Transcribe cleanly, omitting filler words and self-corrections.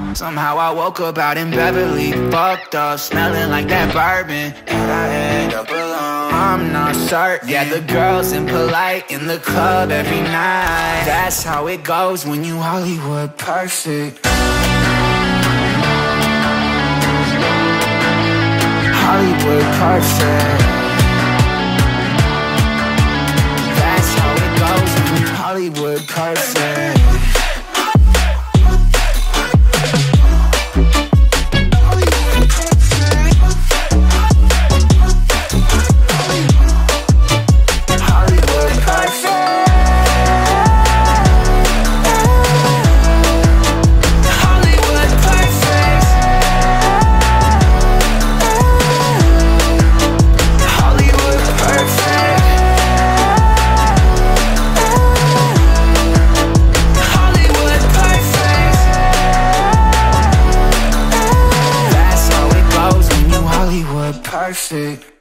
Somehow I woke up out in Beverly, fucked up, smelling like that bourbon. And I end up alone, I'm not certain. Yeah, the girls impolite in the club every night. That's how it goes when you Hollywood perfect. Hollywood perfect. That's how it goes when you Hollywood perfect. Perfect.